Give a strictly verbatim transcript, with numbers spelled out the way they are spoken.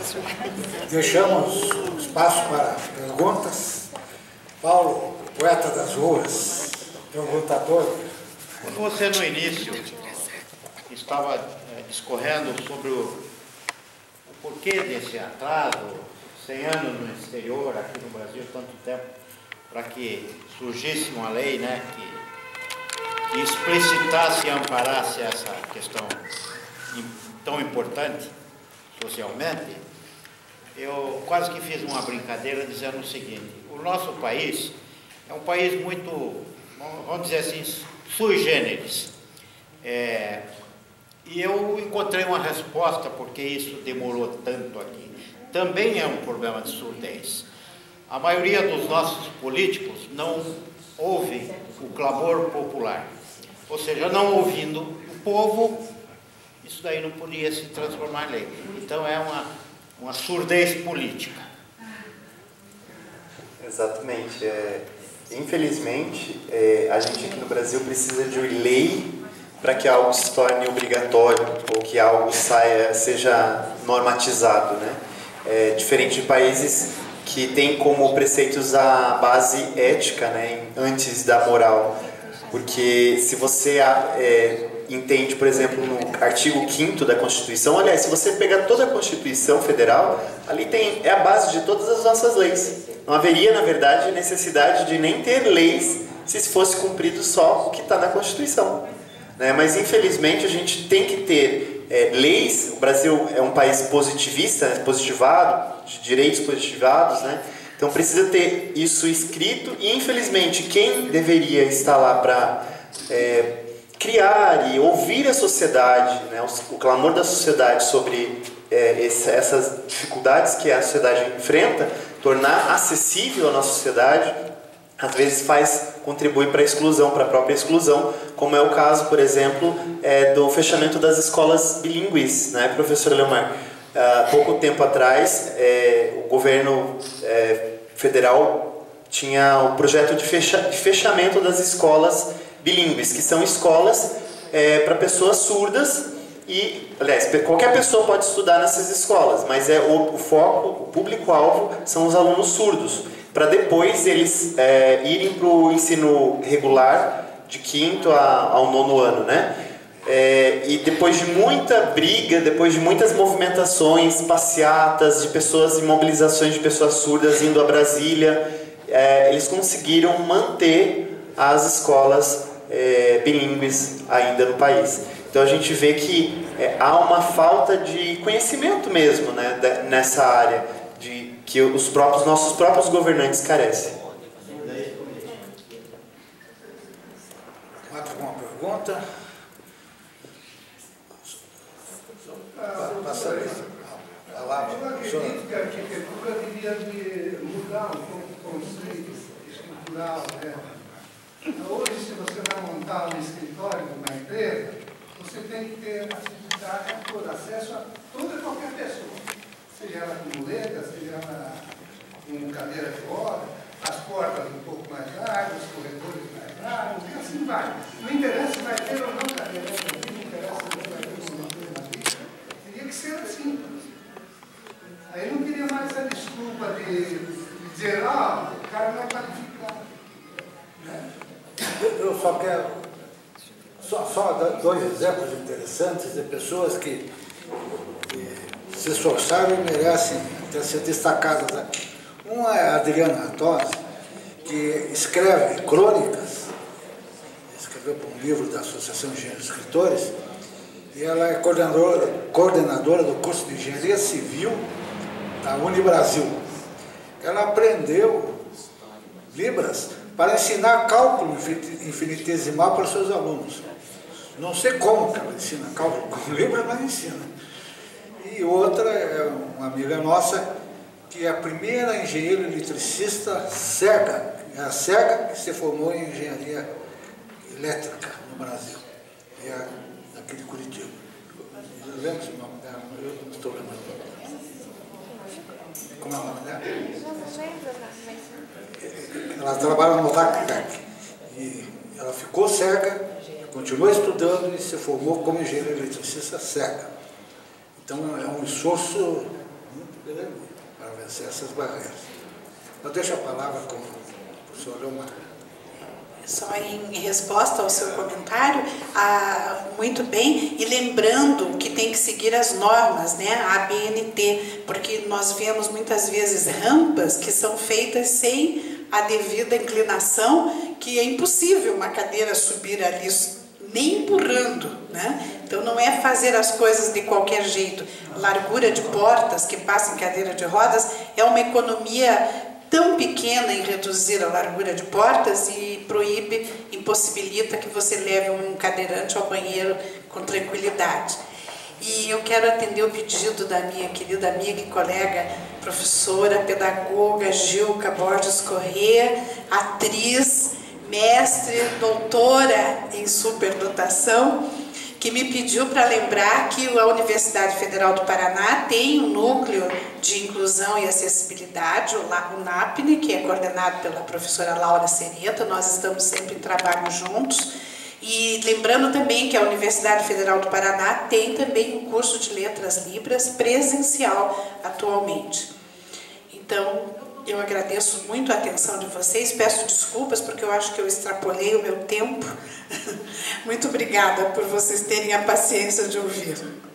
Deixamos espaço para perguntas. Paulo, poeta das ruas, perguntador. Quando você no início estava é, discorrendo sobre o, o porquê desse atraso, cem anos no exterior, aqui no Brasil, tanto tempo, para que surgisse uma lei, né, que, que explicitasse e amparasse essa questão tão importante socialmente, eu quase que fiz uma brincadeira dizendo o seguinte: o nosso país é um país muito, vamos dizer assim, sui generis. É, e eu encontrei uma resposta porque isso demorou tanto aqui. Também é um problema de surdez. A maioria dos nossos políticos não ouve o clamor popular. Ou seja, não ouvindo o povo, isso daí não podia se transformar em lei. Então é uma, uma surdez política. Exatamente. É, infelizmente, é, a gente aqui no Brasil precisa de lei para que algo se torne obrigatório ou que algo saia, seja normatizado, né? É, diferente de países que têm como preceitos a base ética, né, antes da moral. Porque se você é, entende, por exemplo, no artigo quinto da Constituição, aliás, se você pegar toda a Constituição Federal, ali tem, é a base de todas as nossas leis. Não haveria, na verdade, necessidade de nem ter leis se fosse cumprido só o que está na Constituição. Né? Mas, infelizmente, a gente tem que ter é, leis. O Brasil é um país positivista, né? Positivado, de direitos positivados, né? Então precisa ter isso escrito e, infelizmente, quem deveria estar lá para é, criar e ouvir a sociedade, né, o, o clamor da sociedade sobre é, esse, essas dificuldades que a sociedade enfrenta, tornar acessível a nossa sociedade, às vezes faz contribui para a exclusão, para a própria exclusão, como é o caso, por exemplo, é, do fechamento das escolas bilíngues, né, professor Leomar? Há pouco tempo atrás, é, o governo é, federal tinha o projeto de, fecha, de fechamento das escolas bilíngues, que são escolas é, para pessoas surdas e, aliás, qualquer pessoa pode estudar nessas escolas, mas é o, o foco, o público-alvo são os alunos surdos, para depois eles é, irem para o ensino regular de quinto a, ao nono ano, né? É, e depois de muita briga, depois de muitas movimentações, passeatas de pessoas e mobilizações de pessoas surdas indo a Brasília, é, eles conseguiram manter as escolas é, bilíngues ainda no país. Então a gente vê que é, há uma falta de conhecimento mesmo, né, de, nessa área, de, que os próprios, nossos próprios governantes carecem. Mais alguma pergunta? Eu acredito que a arquitetura devia de mudar um pouco o conceito estrutural dela. Hoje, se você vai montar um escritório numa empresa, você tem que ter acessibilidade a todo, acesso a toda e qualquer pessoa. Seja ela com muleta, seja ela com cadeira de roda, as portas um pouco mais largas, os corredores mais largos, e assim vai. Não interessa se vai ter ou não cadeira, não interessa se vai ter ou não ter. Teria que ser assim. Aí não queria mais essa desculpa de, de dizer, ah, o cara não é qualificado. Né? Eu só quero, só, só dar dois exemplos interessantes de pessoas que, que se esforçaram e merecem até ser destacadas aqui. Uma é a Adriana Tosi, que escreve crônicas, escreveu para um livro da Associação de Engenheiros e Escritores, e ela é coordenadora, coordenadora do curso de Engenharia Civil da Unibrasil. Ela aprendeu Libras para ensinar cálculo infinitesimal para os seus alunos. Não sei como que ela ensina cálculo com Libras, mas ensina. E outra é uma amiga nossa, que é a primeira engenheira eletricista cega, é a cega que se formou em engenharia elétrica no Brasil. É a daquele Curitiba. Eu lembro o nome dela, eu não estou lembrando. Como é o nome dela? Ela trabalha no LACTEC. E ela ficou cega, continuou estudando e se formou como engenheira eletricista cega. Então é um esforço grande para vencer essas barreiras. Eu deixo a palavra com o professor Leomar. Só em resposta ao seu comentário, ah, muito bem, e lembrando que tem que seguir as normas, né, a A B N T, porque nós vemos muitas vezes rampas que são feitas sem a devida inclinação, que é impossível uma cadeira subir ali nem empurrando, né? Então não é fazer as coisas de qualquer jeito. Largura de portas que passa em cadeira de rodas é uma economia tão pequena em reduzir a largura de portas e proíbe, impossibilita que você leve um cadeirante ao banheiro com tranquilidade. E eu quero atender o pedido da minha querida amiga e colega, professora, pedagoga Gilca Borges Corrêa, atriz, mestre, doutora em superdotação, que me pediu para lembrar que a Universidade Federal do Paraná tem um núcleo de inclusão e acessibilidade, o NAPNE, que é coordenado pela professora Laura Sereta. Nós estamos sempre em trabalho juntos. E lembrando também que a Universidade Federal do Paraná tem também um curso de Letras Libras presencial atualmente. Então, eu agradeço muito a atenção de vocês, peço desculpas porque eu acho que eu extrapolei o meu tempo. Muito obrigada por vocês terem a paciência de ouvir.